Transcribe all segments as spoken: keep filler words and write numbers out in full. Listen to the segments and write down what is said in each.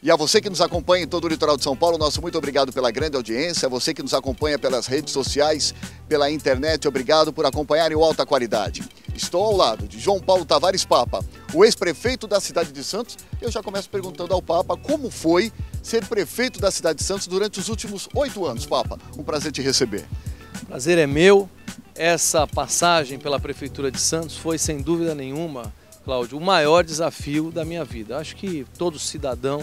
E a você que nos acompanha em todo o litoral de São Paulo, nosso muito obrigado pela grande audiência. A você que nos acompanha pelas redes sociais, pela internet, obrigado por acompanharem o Alta Qualidade. Estou ao lado de João Paulo Tavares Papa, o ex-prefeito da cidade de Santos. Eu já começo perguntando ao Papa como foi ser prefeito da cidade de Santos durante os últimos oito anos. Papa, um prazer te receber. Prazer é meu. Essa passagem pela Prefeitura de Santos foi, sem dúvida nenhuma, Cláudio, o maior desafio da minha vida. Acho que todo cidadão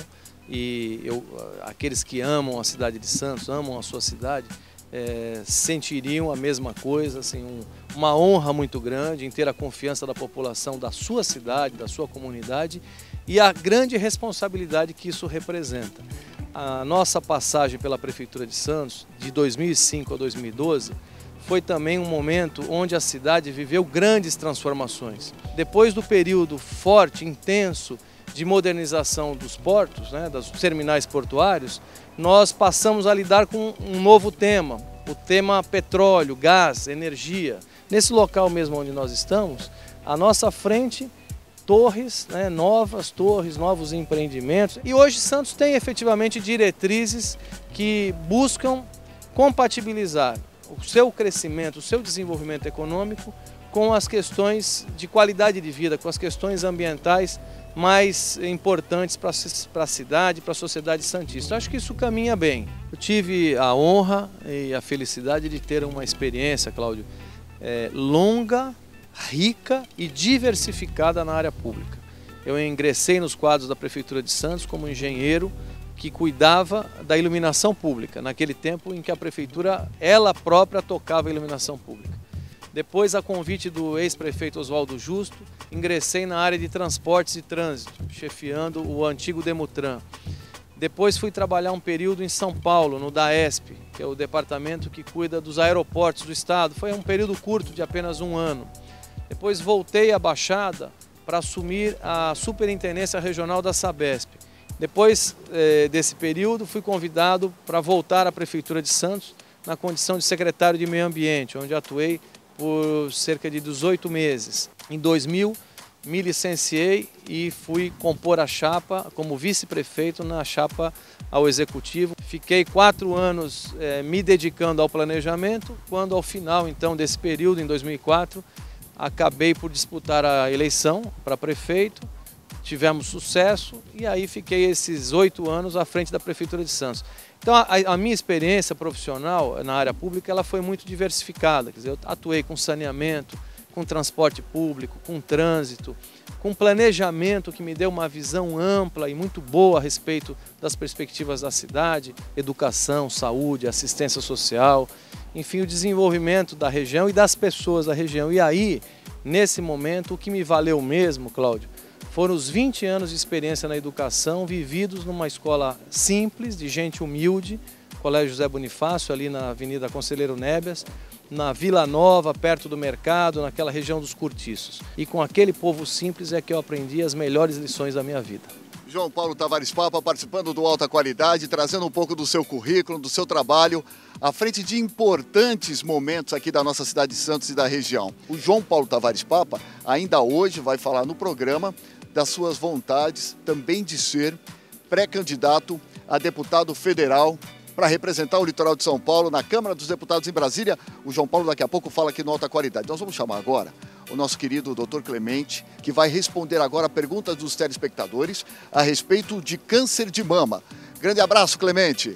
e eu, aqueles que amam a cidade de Santos, amam a sua cidade, é, sentiriam a mesma coisa, assim, um, uma honra muito grande em ter a confiança da população da sua cidade, da sua comunidade e a grande responsabilidade que isso representa. A nossa passagem pela Prefeitura de Santos, de dois mil e cinco a dois mil e doze, foi também um momento onde a cidade viveu grandes transformações. Depois do período forte, intenso, de modernização dos portos, né, dos terminais portuários, nós passamos a lidar com um novo tema, o tema petróleo, gás, energia. Nesse local mesmo onde nós estamos, à nossa frente, torres, né, novas torres, novos empreendimentos. E hoje Santos tem efetivamente diretrizes que buscam compatibilizar o seu crescimento, o seu desenvolvimento econômico com as questões de qualidade de vida, com as questões ambientais mais importantes para a cidade, para a sociedade santista. Eu acho que isso caminha bem. Eu tive a honra e a felicidade de ter uma experiência, Cláudio, é, longa, rica e diversificada na área pública. Eu ingressei nos quadros da Prefeitura de Santos como engenheiro que cuidava da iluminação pública, naquele tempo em que a Prefeitura, ela própria, tocava a iluminação pública. Depois, a convite do ex-prefeito Oswaldo Justo, ingressei na área de transportes e trânsito, chefiando o antigo Demutran. Depois fui trabalhar um período em São Paulo, no DAESP, que é o departamento que cuida dos aeroportos do estado. Foi um período curto, de apenas um ano. Depois voltei à Baixada para assumir a Superintendência Regional da Sabesp. Depois eh, desse período, fui convidado para voltar à Prefeitura de Santos na condição de secretário de Meio Ambiente, onde atuei por cerca de dezoito meses. Em dois mil, me licenciei e fui compor a chapa como vice-prefeito na chapa ao Executivo. Fiquei quatro anos eh, me dedicando ao planejamento, quando ao final então desse período, em dois mil e quatro, acabei por disputar a eleição para prefeito. Tivemos sucesso e aí fiquei esses oito anos à frente da Prefeitura de Santos. Então a, a minha experiência profissional na área pública ela foi muito diversificada. Quer dizer, eu atuei com saneamento, com transporte público, com trânsito, com planejamento que me deu uma visão ampla e muito boa a respeito das perspectivas da cidade, educação, saúde, assistência social, enfim, o desenvolvimento da região e das pessoas da região. E aí, nesse momento, o que me valeu mesmo, Cláudio, foram os vinte anos de experiência na educação, vividos numa escola simples, de gente humilde, Colégio José Bonifácio, ali na Avenida Conselheiro Nébias, na Vila Nova, perto do mercado, naquela região dos cortiços. E com aquele povo simples é que eu aprendi as melhores lições da minha vida. João Paulo Tavares Papa participando do Alta Qualidade, trazendo um pouco do seu currículo, do seu trabalho, à frente de importantes momentos aqui da nossa cidade de Santos e da região. O João Paulo Tavares Papa ainda hoje vai falar no programa das suas vontades também de ser pré-candidato a deputado federal para representar o litoral de São Paulo na Câmara dos Deputados em Brasília. O João Paulo daqui a pouco fala aqui no Alta Qualidade. Nós vamos chamar agora o nosso querido doutor Clemente, que vai responder agora perguntas dos telespectadores a respeito de câncer de mama. Grande abraço, Clemente.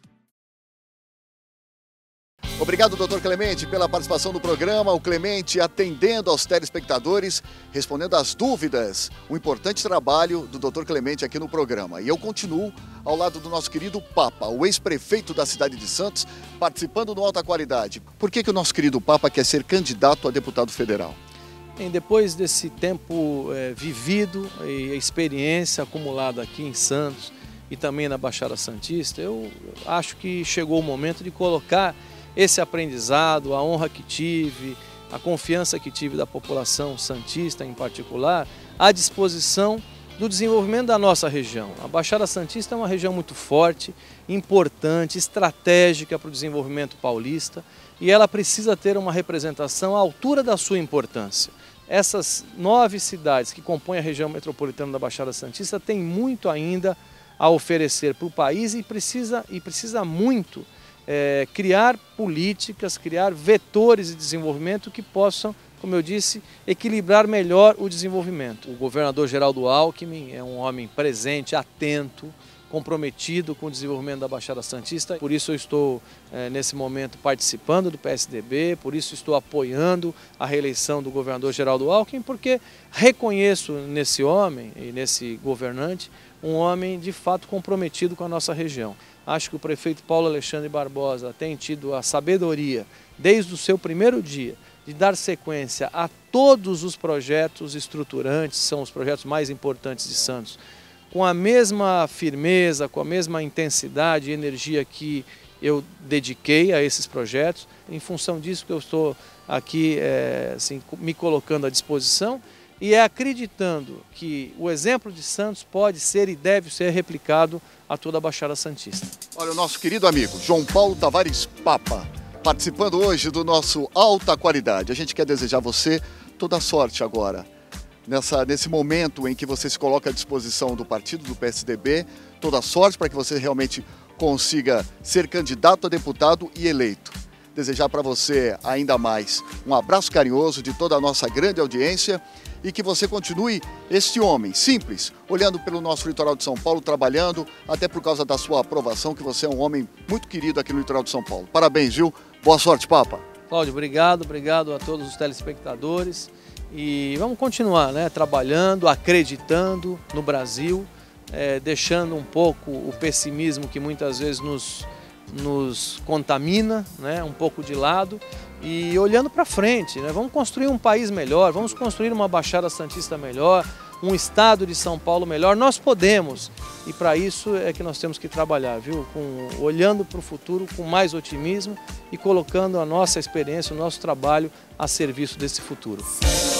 Obrigado, doutor Clemente, pela participação no programa. O Clemente atendendo aos telespectadores, respondendo às dúvidas. Um importante trabalho do doutor Clemente aqui no programa. E eu continuo ao lado do nosso querido Papa, o ex-prefeito da cidade de Santos, participando do Alta Qualidade. Por que que o nosso querido Papa quer ser candidato a deputado federal? Bem, depois desse tempo é, vivido e a experiência acumulada aqui em Santos e também na Baixada Santista, eu acho que chegou o momento de colocar esse aprendizado, a honra que tive, a confiança que tive da população santista em particular, à disposição do desenvolvimento da nossa região. A Baixada Santista é uma região muito forte, importante, estratégica para o desenvolvimento paulista e ela precisa ter uma representação à altura da sua importância. Essas nove cidades que compõem a região metropolitana da Baixada Santista têm muito ainda a oferecer para o país e precisa, e precisa muito é, criar políticas, criar vetores de desenvolvimento que possam, como eu disse, equilibrar melhor o desenvolvimento. O governador Geraldo Alckmin é um homem presente, atento, comprometido com o desenvolvimento da Baixada Santista. Por isso eu estou, é, nesse momento, participando do P S D B, por isso estou apoiando a reeleição do governador Geraldo Alckmin, porque reconheço nesse homem e nesse governante um homem de fato comprometido com a nossa região. Acho que o prefeito Paulo Alexandre Barbosa tem tido a sabedoria, desde o seu primeiro dia, de dar sequência a todos os projetos estruturantes, são os projetos mais importantes de Santos, com a mesma firmeza, com a mesma intensidade e energia que eu dediquei a esses projetos. Em função disso que eu estou aqui é, assim, me colocando à disposição e é acreditando que o exemplo de Santos pode ser e deve ser replicado a toda a Baixada Santista. Olha, o nosso querido amigo João Paulo Tavares Papa, participando hoje do nosso Alta Qualidade. A gente quer desejar a você toda a sorte agora. Nessa, nesse momento em que você se coloca à disposição do partido, do P S D B, toda a sorte para que você realmente consiga ser candidato a deputado e eleito. Desejar para você ainda mais um abraço carinhoso de toda a nossa grande audiência e que você continue este homem simples, olhando pelo nosso litoral de São Paulo, trabalhando, até por causa da sua aprovação, que você é um homem muito querido aqui no litoral de São Paulo. Parabéns, viu? Boa sorte, Papa. Cláudio, obrigado, obrigado a todos os telespectadores. E vamos continuar, né, trabalhando, acreditando no Brasil, é, deixando um pouco o pessimismo que muitas vezes nos, nos contamina, né, um pouco de lado e olhando para frente, né, vamos construir um país melhor, vamos construir uma Baixada Santista melhor, um estado de São Paulo melhor. Nós podemos e para isso é que nós temos que trabalhar, viu? Com, olhando para o futuro com mais otimismo e colocando a nossa experiência, o nosso trabalho a serviço desse futuro.